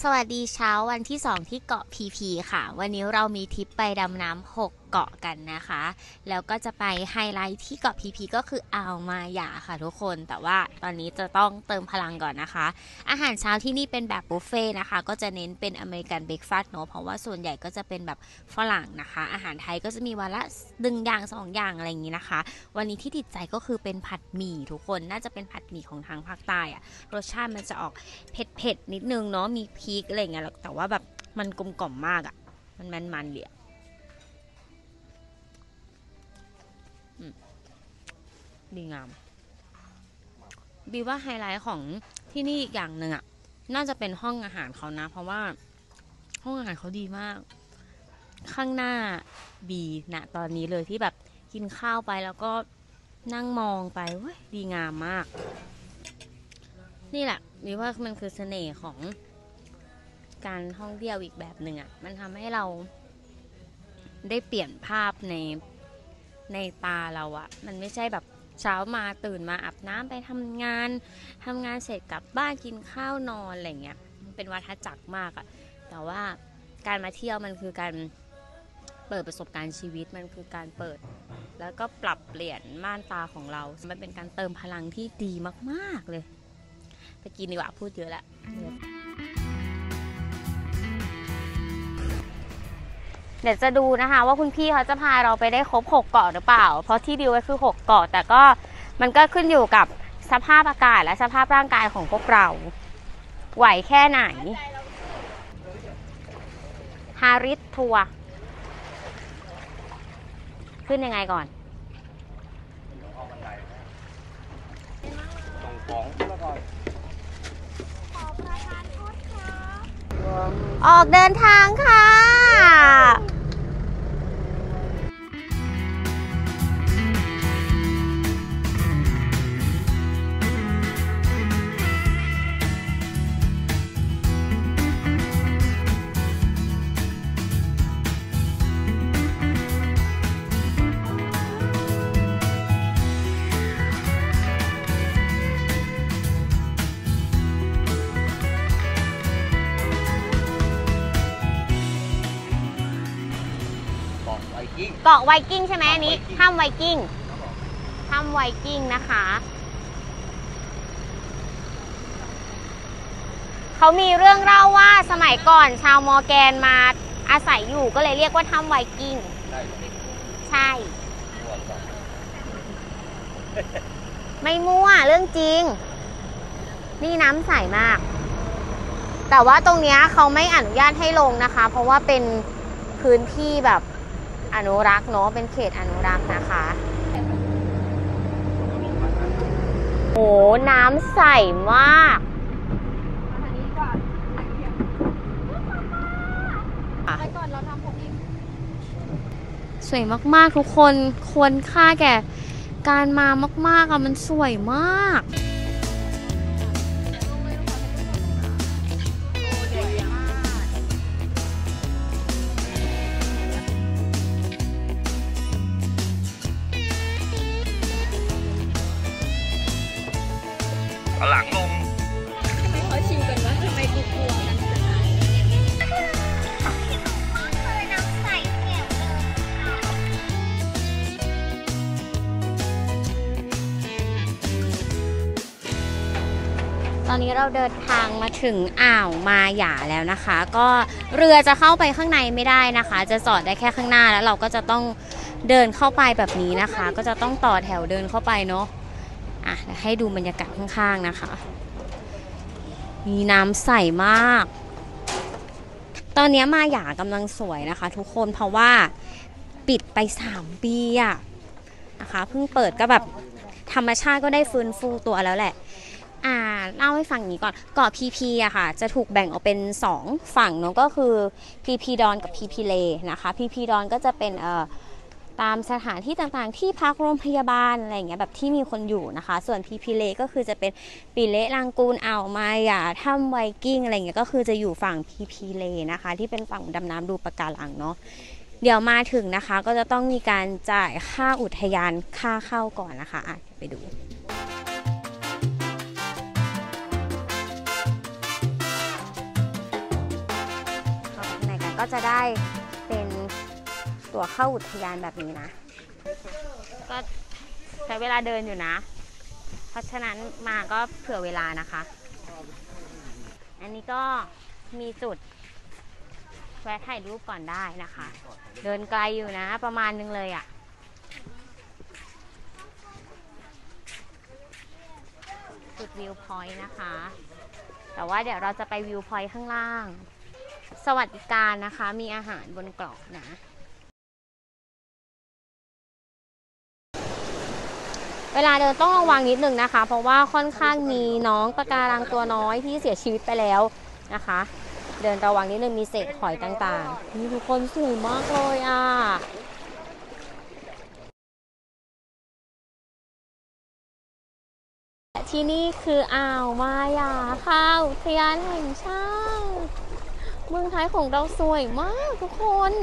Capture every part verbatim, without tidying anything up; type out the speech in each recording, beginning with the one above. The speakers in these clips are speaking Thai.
สวัสดีเช้าวันที่สองที่เกาะพีพีค่ะวันนี้เรามีทริปไปดำน้ำหกเกาะกันนะคะแล้วก็จะไปไฮไลท์ที่เกาะพีพีก็คืออ่าวมาหยาค่ะทุกคนแต่ว่าตอนนี้จะต้องเติมพลังก่อนนะคะอาหารเช้าที่นี่เป็นแบบบุฟเฟ่นะคะก็จะเน้นเป็นอเมริกันเบรคฟาสต์เนอะเพราะว่าส่วนใหญ่ก็จะเป็นแบบฝรั่งนะคะอาหารไทยก็จะมีวันละหนึ่งอย่างสองอย่างอะไรอย่างนี้นะคะวันนี้ที่ติดใจก็คือเป็นผัดหมี่ทุกคนน่าจะเป็นผัดหมี่ของทางภาคใต้อะรสชาติมันจะออกเผ็ดๆนิดนึงเนาะมีพริกอะไรเงี้ยแต่ว่าแบบมันกลมกล่อมมากอะมันมันมันเดียวดีงามบีว่าไฮไลท์ของที่นี่อีกอย่างหนึ่งอะน่าจะเป็นห้องอาหารเขานะเพราะว่าห้องอาหารเขาดีมากข้างหน้าบีนะตอนนี้เลยที่แบบกินข้าวไปแล้วก็นั่งมองไปเว้ยดีงามมากนี่แหละบีว่ามันคือเสน่ห์ของการท่องเที่ยวอีกแบบหนึ่งอะมันทำให้เราได้เปลี่ยนภาพในในตาเราอะมันไม่ใช่แบบเช้ามาตื่นมาอาบน้ำไปทำงานทำงานเสร็จกลับบ้านกินข้าวนอนอะไรเงี้ยเป็นวัฏจักรมากอะแต่ว่าการมาเที่ยวมันคือการเปิดประสบการณ์ชีวิตมันคือการเปิดแล้วก็ปรับเปลี่ยนม่านตาของเรามันเป็นการเติมพลังที่ดีมากๆเลยไปกินดีกว่าพูดเยอะแล้วเดี๋ยวจะดูนะคะว่าคุณพี่เขาจะพาเราไปได้ครบหกเกาะหรือเปล่าเพราะที่ดิวไว้คือหกเกาะแต่ก็มันก็ขึ้นอยู่กับสภาพอากาศและสภาพร่างกายของพวกเราไหวแค่ไหนฮาริสทัวร์ขึ้นยังไงก่อนส่งของแล้วก่อนขอประทานโทษค่ะออกเดินทางค่ะเกาะไวกิ้งใช่ไหมอันนี้ถ้ำไวกิ้งถ้ำไวกิ้งนะคะเขามีเรื่องเล่าว่าสมัยก่อนชาวมอร์แกนมาอาศัยอยู่ก็เลยเรียกว่าถ้ำไวกิ้งใช่ไม่มั่วเรื่องจริงนี่น้ำใสมากแต่ว่าตรงนี้เขาไม่อนุญาตให้ลงนะคะเพราะว่าเป็นพื้นที่แบบอนุรักษ์เนาะเป็นเขตอนุรักษ์นะคะโอ้น้ำใสมากไปก่อนเราทำผมเองสวยมากๆทุกคนควรค่าแก่การมามากๆอะมันสวยมากหลังลงทำไมเขาชิมกันวะทำไมกูกลัวกันจังเลยน้ำใสเขียวเลยตอนนี้เราเดินทางมาถึงอ่าวมาหยาแล้วนะคะก็เรือจะเข้าไปข้างในไม่ได้นะคะจะจอดได้แค่ข้างหน้าแล้วเราก็จะต้องเดินเข้าไปแบบนี้นะคะก็จะต้องต่อแถวเดินเข้าไปเนาะอ่ะให้ดูบรรยากาศข้างๆนะคะมีน้ำใสมากตอนนี้มาหยากำลังสวยนะคะทุกคนเพราะว่าปิดไปสามปีอะนะคะเพิ่งเปิดก็แบบธรรมชาติก็ได้ฟื้นฟูตัวแล้วแหละอ่าเล่าให้ฟังอย่างนี้ก่อนเกาะพีพีอะค่ะจะถูกแบ่งออกเป็นสองฝั่งเนาะก็คือพีพีดอนกับพีพีเลนะคะพีพีดอนก็จะเป็นเอ่อตามสถานที่ต่างๆที่พักโรงพยาบาลอะไรอย่างเงี้ยแบบที่มีคนอยู่นะคะส่วนพีพีเลก็คือจะเป็นปิเละลังกูนอ่าวมาหยาถ้ำไวกิ้งอะไรอย่างเงี้ยก็คือจะอยู่ฝั่งพีพีเลนะคะที่เป็นฝั่งดำน้ำดูปะการังเนาะเดี๋ยวมาถึงนะคะก็จะต้องมีการจ่ายค่าอุทยานค่าเข้าก่อนนะคะอ่ะไปดูเก็จะได้เป็นตั๋วเข้าอุทยานแบบนี้นะก็ใช้เวลาเดินอยู่นะเพราะฉะนั้นมาก็เผื่อเวลานะคะอันนี้ก็มีจุดแวะถ่ายรูปก่อนได้นะคะเดินไกลอยู่นะประมาณนึงเลยอะ่ะจุดวิวพอยต์นะคะแต่ว่าเดี๋ยวเราจะไปวิวพอยต์ข้างล่างสวัสดิการนะคะมีอาหารบนเกาะนะเวลาเดินต้องระวังนิดนึงนะคะเพราะว่าค่อนข้างมีน้องปะการังตัวน้อยที่เสียชีวิตไปแล้วนะคะเดินระวังนิดนึงมีเศษหอยต่างๆนี่ทุกคนสวยมากเลยอ่ะที่นี่คืออ่าวมายาค่ะอุทยานแห่งชาติเมืองไทยของเราสวยมากทุกคน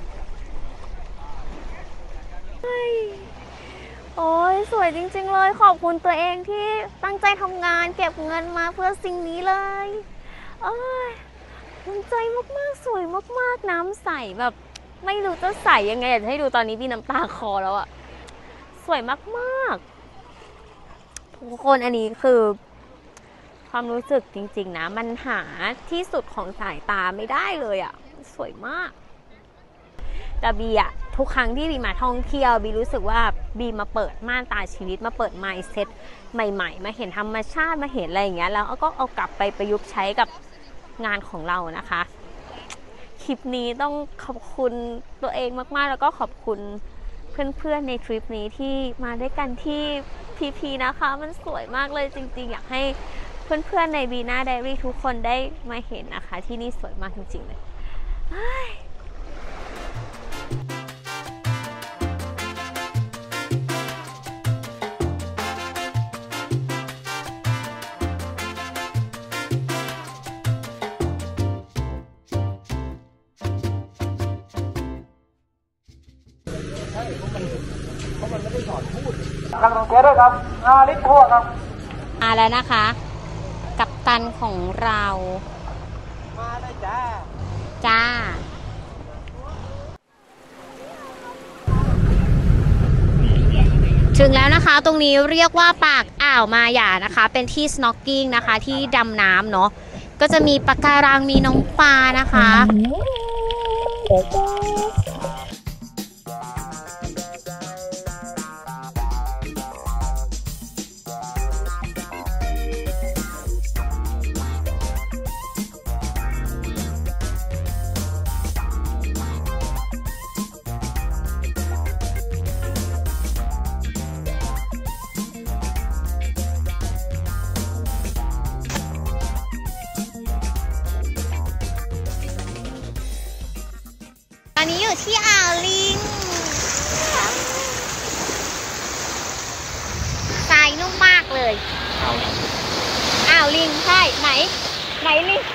โอ้ยสวยจริงๆเลยขอบคุณตัวเองที่ตั้งใจทำงานเก็บเงินมาเพื่อสิ่งนี้เลยโอ้ยภูมิใจมากๆสวยมากๆน้ำใสแบบไม่รู้จะใสยังไงอยากให้ดูตอนนี้มีน้ำตาคลอแล้วอะสวยมากๆทุกคนอันนี้คือความรู้สึกจริงๆนะมันหาที่สุดของสายตาไม่ได้เลยอะสวยมากแต่บีอะทุกครั้งที่บีมาท่องเที่ยวบีรู้สึกว่าบีมาเปิดม่านตาชีวิตมาเปิด mindset ใหม่ๆมาเห็นธรรมชาติมาเห็นอะไรอย่างเงี้ยแล้วก็เอากลับไปประยุกต์ใช้กับงานของเรานะคะคลิปนี้ต้องขอบคุณตัวเองมากๆแล้วก็ขอบคุณเพื่อนๆในทริปนี้ที่มาด้วยกันที่พีพีนะคะมันสวยมากเลยจริงๆอยากให้เพื่อนๆในบีน่าไดอารี่ทุกคนได้มาเห็นนะคะที่นี่สวยมากจริงๆเลยกำลังเจอด้วยครับอาลิทัวร์ครับมาแล้วนะคะกัปตันของเรามาเลยจ้าจ้าถึงแล้วนะคะตรงนี้เรียกว่าปากอ่าวมาหย่านะคะเป็นที่ snorkeling นะคะที่ดำน้ำเนาะก็จะมีปะการังมีน้องปลานะคะอันนี้อยู่ที่อ่าวลิงทรายนุ่มมากเลยอ่าวลิงใช่ไหนไหนลิง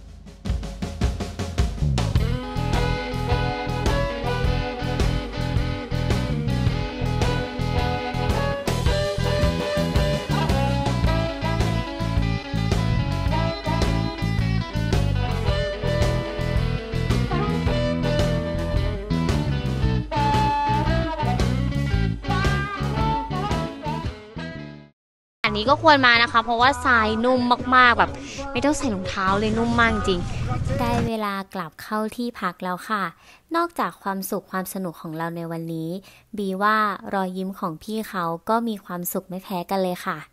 อันนี้ก็ควรมานะคะเพราะว่าทรายนุ่มมากๆแบบไม่ต้องใส่รองเท้าเลยนุ่มมากจริงได้เวลากลับเข้าที่พักแล้วค่ะนอกจากความสุขความสนุกของเราในวันนี้บีว่ารอยยิ้มของพี่เขาก็มีความสุขไม่แพ้กันเลยค่ะ